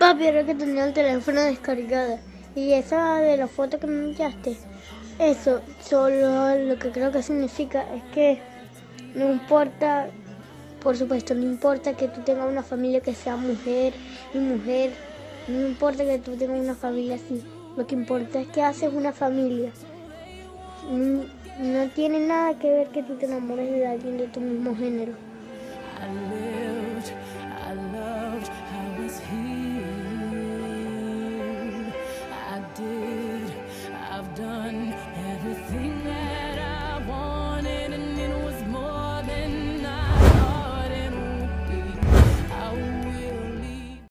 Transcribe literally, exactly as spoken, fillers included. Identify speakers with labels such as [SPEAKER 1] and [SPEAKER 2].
[SPEAKER 1] Papi, era que tenía el teléfono descargado. Y esa de la foto que me enviaste, eso solo lo que creo que significa es que no importa, por supuesto, no importa que tú tengas una familia que sea mujer y mujer, no importa que tú tengas una familia así, lo que importa es que haces una familia. No, no tiene nada que ver que tú te enamores de alguien de tu mismo género.